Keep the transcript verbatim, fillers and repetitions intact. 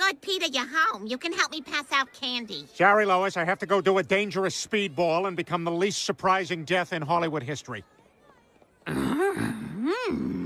I'd peter you home. You can help me pass out candy. Sorry, Lois. I have to go do a dangerous speedball and become the least surprising death in Hollywood history. Mm.